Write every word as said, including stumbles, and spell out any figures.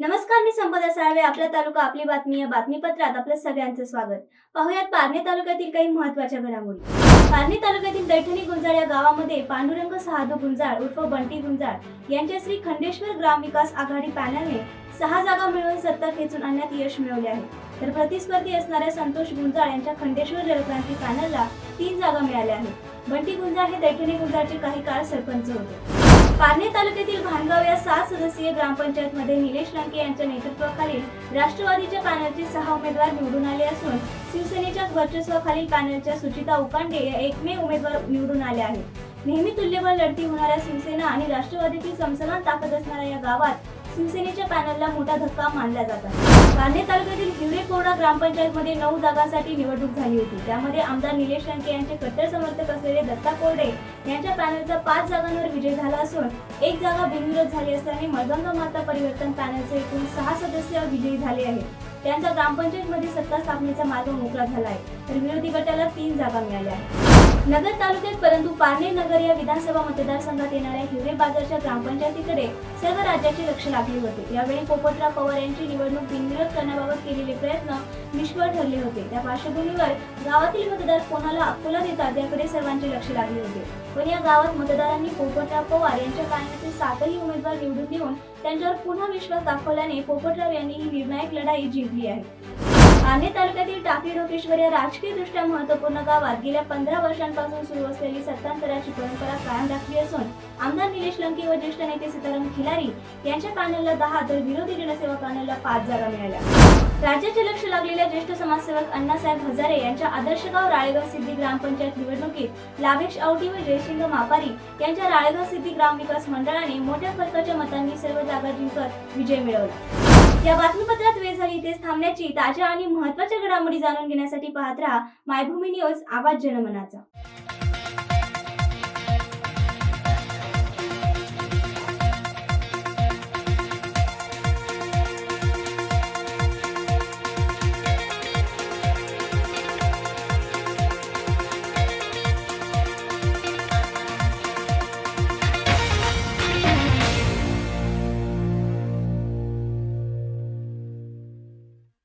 नमस्कार, मी संपदा साळवे. आपला तालुका आपली बातमी या बातमीपत्रात आपलं सगळ्यांचं स्वागत. पाहुयात पारनेर तालुक्यातील काही महत्त्वाच्या घडामोडी. पारनेर तालुक्यातील दैठणी गुंजाळ या गावामध्ये पांडुरंग सहादू गुंजाळ उर्फ बंटी गुंजाळ यांच्या श्री खंडेश्वर ग्रामविकास आघाडी पॅनलने सहा जागा मिळवून सत्ता खेचून आणण्यात यश मिळवले आहे. तर प्रतिस्पर्धी असणाऱ्या संतोष गुंजाळ यांच्या खंडेश्वर जलक्रांती पॅनलला तीन जागा मिळाल्या आहेत. बंटी गुंजाळ हे दैठणी गुंजाळचे काही काळ सरपंच होते. पारनेर तालुक्यातील भानगाव या सात सदस्यीय ग्रामपंचायत मध्ये निलेश लंके यांच्या नेतृत्वाखालील राष्ट्रवादीच्या पॅनलचे सहा उमेदवार निवडून आले असून शिवसेनेच्या वर्चस्वाखालील पॅनलच्या सुचिता उकांडे या एकमेव उमेदवार निवडून आल्या आहेत. नेहमी तुल्यबळ लढती होणाऱ्या शिवसेना आणि राष्ट्रवादीतील समसमान ताकद असणाऱ्या या गावात शिवसेनेच्या पॅनलला मोठा धक्का मानला जात आहे. पारनेर तालुक्यातील हिवरेकोरडा ग्रामपंचायत मध्ये नऊ जागांसाठी निवडणूक झाली होती. त्यामध्ये आमदार निलेश लंके यांचे कट्टर समर्थक असलेले दत्ता कोरडे यांच्या पॅनलचा पाच जागांवर विजय झाला असून एक जागा बिनविरोध झाली असल्याने मळगंगा माता परिवर्तन पॅनलचे एकूण सहा सदस्य विजयी झाले आहेत. त्यांचा ग्रामपंचायत मध्ये सत्ता स्थापनेचा मार्ग मोकळा झाला आहे. तर विरोधी गटाला तीन जागा मिळाल्या आहेत. नगर तालुक्यात परंतु पारनेर नगर या विधानसभा मतदारसंघात येणाऱ्या हिवरे बाजारच्या ग्रामपंचायतीकडे सर्व राज्याचे लक्ष लागले होते. यावेळी पोपटराव पवार यांची निवडणूक बिनविरोध करण्याबाबत केलेले प्रयत्न निष्फळ ठरले होते. त्या पार्श्वभूमीवर गावातील मतदार कोणाला अकोला देतात याकडे सर्वांचे लक्ष लागले होते. पण या गावात मतदारांनी पोपटराव पवार यांच्या पॅनलचे सातही उमेदवार निवडून देऊन त्यांच्यावर पुन्हा विश्वास दाखवल्याने पोपटराव यांनी ही निर्णायक लढाई जिंकली आहे. पारनेर तालुक्यातील टाकळी ढोकेश्वर या राजकीयदृष्ट्या महत्त्वपूर्ण गावात गेल्या पंधरा वर्षांपासून सुरू असलेली सत्तांतराची परंपरा कायम राखली असून आमदार निलेश लंके व ज्येष्ठ नेते सीताराम खिलारी यांच्या पॅनलला दहा तर विरोधी जनसेवा पॅनलला पाच जागा मिळाल्या. राज्याचे लक्ष लागलेल्या ज्येष्ठ समाजसेवक अण्णासाहेब हजारे यांच्या आदर्शगाव राळेगाव सिद्धी ग्रामपंचायत निवडणुकीत लाभेश आवटी व जयसिंग मापारी यांच्या राळेगाव सिद्धी ग्रामविकास मंडळाने मोठ्या फरकाच्या मतांनी सर्व जागा जिंकत विजय मिळवला. या बातमीपत्रात वेळ झाली इथेच थांबण्याची. ताज्या आणि महत्त्वाच्या घडामोडी जाणून घेण्यासाठी पाहत रहा मायभूमी न्यूज, आवाज जनमनाचा.